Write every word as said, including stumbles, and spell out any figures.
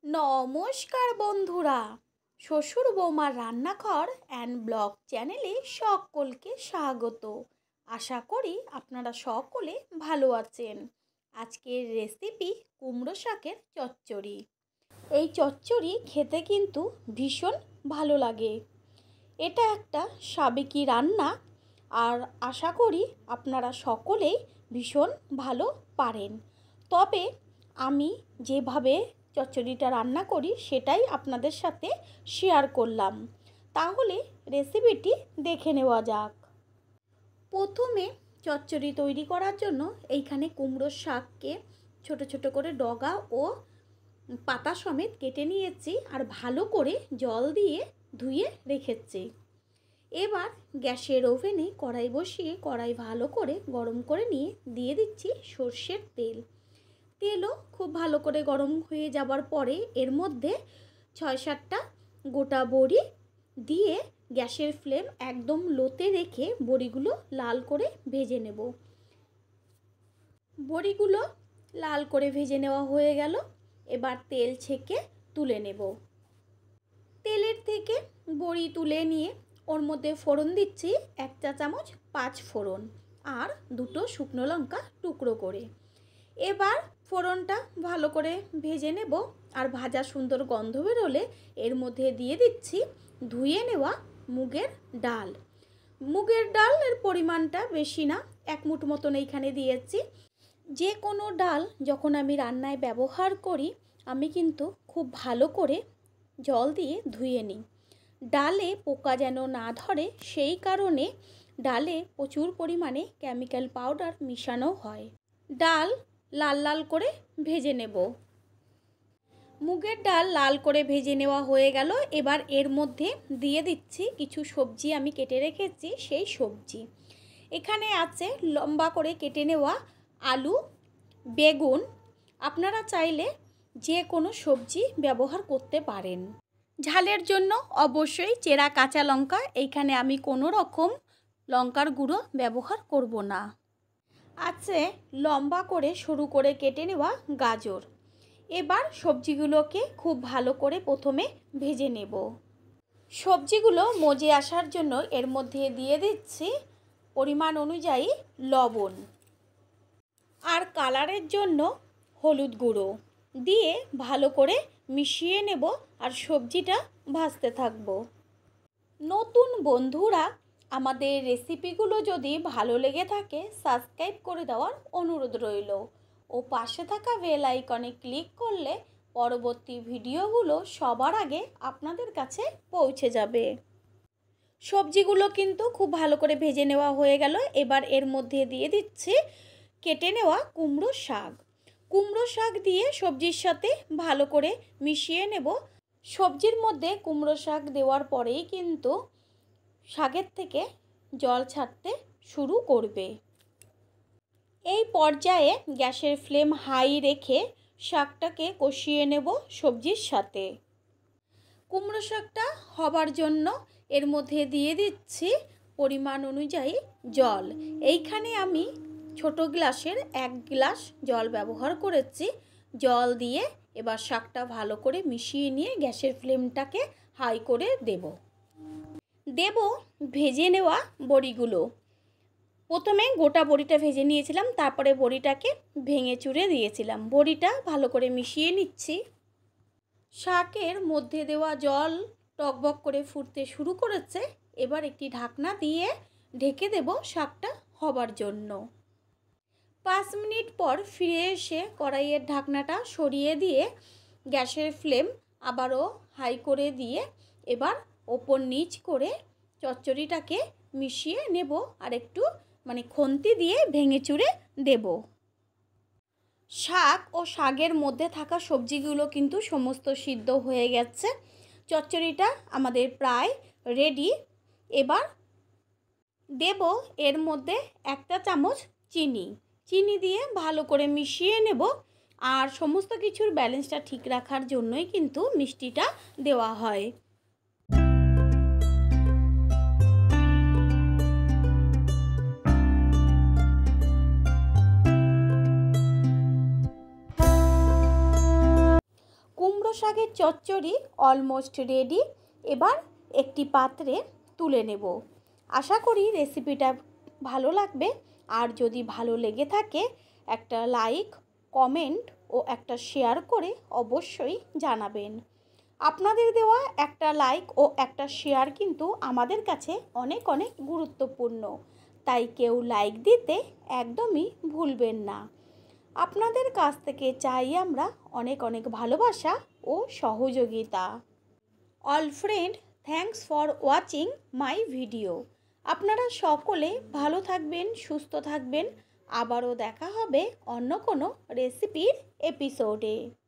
নমস্কার বন্ধুরা, শ্বশুর বৌমার রান্নাঘর অ্যান্ড ব্লগ চ্যানেলে সকলকে স্বাগত। আশা করি আপনারা সকলে ভালো আছেন। আজকের রেসিপি কুমড়ো শাকের চচ্চড়ি। এই চচ্চড়ি খেতে কিন্তু ভীষণ ভালো লাগে। এটা একটা সাবেকি রান্না, আর আশা করি আপনারা সকলেই ভীষণ ভালো পারেন। তবে আমি যেভাবে চচ্চড়িটা রান্না করি সেটাই আপনাদের সাথে শেয়ার করলাম। তাহলে রেসিপিটি দেখে নেওয়া যাক। প্রথমে চচ্চড়ি তৈরি করার জন্য এইখানে কুমড়োর শাককে ছোট ছোট করে ডগা ও পাতা সমেত কেটে নিয়েছি, আর ভালো করে জল দিয়ে ধুয়ে রেখেছি। এবার গ্যাসের ওভেনে কড়াই বসিয়ে কড়াই ভালো করে গরম করে নিয়ে দিয়ে দিচ্ছি সর্ষের তেল। তেলও খুব ভালো করে গরম হয়ে যাবার পরে এর মধ্যে ছয় সাতটা গোটা বড়ি দিয়ে গ্যাসের ফ্লেম একদম লোতে রেখে বড়িগুলো লাল করে ভেজে নেব। বড়িগুলো লাল করে ভেজে নেওয়া হয়ে গেল। এবার তেল ছেঁকে তুলে নেব। তেলের থেকে বড়ি তুলে নিয়ে ওর মধ্যে ফোড়ন দিচ্ছি এক চা চামচ পাঁচ ফোড়ন আর দুটো শুকনো লঙ্কা টুকরো করে। এবার ফোড়নটা ভালো করে ভেজে নেব, আর ভাজা সুন্দর গন্ধ বেরোলে এর মধ্যে দিয়ে দিচ্ছি ধুয়ে নেওয়া মুগের ডাল। মুগের ডালের পরিমাণটা বেশি না, এক মুঠো মতন এইখানে দিয়েছি। যে কোনো ডাল যখন আমি রান্নায় ব্যবহার করি আমি কিন্তু খুব ভালো করে জল দিয়ে ধুয়ে নিই, ডালে পোকা যেন না ধরে। সেই কারণে ডালে প্রচুর পরিমাণে কেমিক্যাল পাউডার মিশানো হয়। ডাল লাল লাল করে ভেজে নেব। মুগের ডাল লাল করে ভেজে নেওয়া হয়ে গেল। এবার এর মধ্যে দিয়ে দিচ্ছি কিছু সবজি আমি কেটে রেখেছি। সেই সবজি এখানে আছে লম্বা করে কেটে নেওয়া আলু, বেগুন। আপনারা চাইলে যে কোনো সবজি ব্যবহার করতে পারেন। ঝালের জন্য অবশ্যই চেরা কাঁচা লঙ্কা। এইখানে আমি কোনো রকম লঙ্কার গুঁড়ো ব্যবহার করব না। আছে লম্বা করে সরু করে কেটে নেওয়া গাজর। এবার সবজিগুলোকে খুব ভালো করে প্রথমে ভেজে নেব। সবজিগুলো মজে আসার জন্য এর মধ্যে দিয়ে দিচ্ছি পরিমাণ অনুযায়ী লবণ আর কালারের জন্য হলুদ গুঁড়ো দিয়ে ভালো করে মিশিয়ে নেব, আর সবজিটা ভাজতে থাকব। নতুন বন্ধুরা আমাদের রেসিপিগুলো যদি ভালো লেগে থাকে সাবস্ক্রাইব করে দেওয়ার অনুরোধ রইল, ও পাশে থাকা বেল আইকনে ক্লিক করলে পরবর্তী ভিডিওগুলো সবার আগে আপনাদের কাছে পৌঁছে যাবে। সবজিগুলো কিন্তু খুব ভালো করে ভেজে নেওয়া হয়ে গেল। এবার এর মধ্যে দিয়ে দিচ্ছি কেটে নেওয়া কুমড়ো শাক। কুমড়ো শাক দিয়ে সবজির সাথে ভালো করে মিশিয়ে নেব। সবজির মধ্যে কুমড়ো শাক দেওয়ার পরেই কিন্তু শাকের থেকে জল ছাড়তে শুরু করবে। এই পর্যায়ে গ্যাসের ফ্লেম হাই রেখে শাকটাকে কষিয়ে নেব সবজির সাথে। কুমড়ো শাকটা হবার জন্য এর মধ্যে দিয়ে দিচ্ছি পরিমাণ অনুযায়ী জল। এইখানে আমি ছোট গ্লাসের এক গ্লাস জল ব্যবহার করেছি। জল দিয়ে এবার শাকটা ভালো করে মিশিয়ে নিয়ে গ্যাসের ফ্লেমটাকে হাই করে দেব। দেব ভেজে নেওয়া বড়িগুলো। প্রথমে গোটা বড়িটা ভেজে নিয়েছিলাম, তারপরে বড়িটাকে ভেঙে চুরে দিয়েছিলাম। বড়িটা ভালো করে মিশিয়ে নিচ্ছি। শাকের মধ্যে দেওয়া জল টকবক করে ফুটতে শুরু করেছে। এবার একটি ঢাকনা দিয়ে ঢেকে দেব শাকটা হবার জন্য। পাঁচ মিনিট পর ফিরে এসে কড়াইয়ের ঢাকনাটা সরিয়ে দিয়ে গ্যাসের ফ্লেম আবারও হাই করে দিয়ে এবার ওপর নিচ করে চচ্চড়িটাকে মিশিয়ে নেব, আর একটু মানে খুন্তি দিয়ে ভেঙে চুরে দেব। শাক ও শাকের মধ্যে থাকা সবজিগুলো কিন্তু সমস্ত সিদ্ধ হয়ে গেছে। চচ্চড়িটা আমাদের প্রায় রেডি। এবার দেব এর মধ্যে একটা চামচ চিনি। চিনি দিয়ে ভালো করে মিশিয়ে নেব, আর সমস্ত কিছুর ব্যালেন্সটা ঠিক রাখার জন্যই কিন্তু মিষ্টিটা দেওয়া হয়। কুমড়ো শাকের চচ্চড়ি অলমোস্ট রেডি। এবার একটি পাত্রে তুলে নেব। আশা করি রেসিপিটা ভালো লাগবে। আর যদি ভালো লেগে থাকে একটা লাইক, কমেন্ট ও একটা শেয়ার করে অবশ্যই জানাবেন। আপনাদের দেওয়া একটা লাইক ও একটা শেয়ার কিন্তু আমাদের কাছে অনেক অনেক গুরুত্বপূর্ণ, তাই কেউ লাইক দিতে একদমই ভুলবেন না। আপনাদের কাছ থেকে চাই আমরা অনেক অনেক ভালোবাসা ও সহযোগিতা। All friend, thanks for watching my video. আপনারা সকলে ভালো থাকবেন, সুস্থ থাকবেন। আবারও দেখা হবে অন্য কোনো রেসিপির এপিসোডে।